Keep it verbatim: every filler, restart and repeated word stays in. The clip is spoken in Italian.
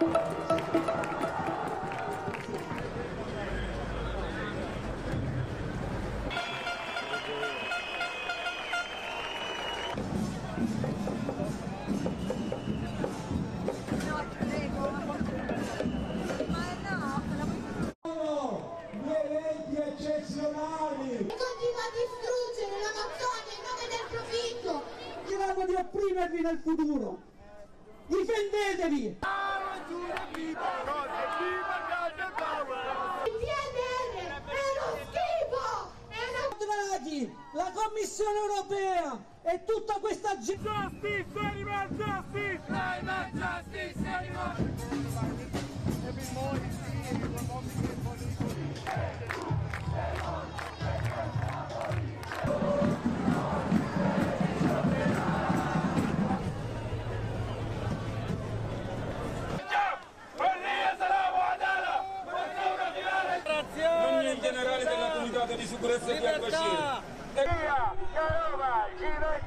Continua a distruggere l'Amazzonia in nome del profitto. Cerchiamo di opprimervi nel futuro. Difendetevi! Il P N R è uno schifo! È una... Draghi, la Commissione Europea e tutta questa gente... Justice, animal justice! Climate justice, animal... generale della comunità di sicurezza di Al-Bashir.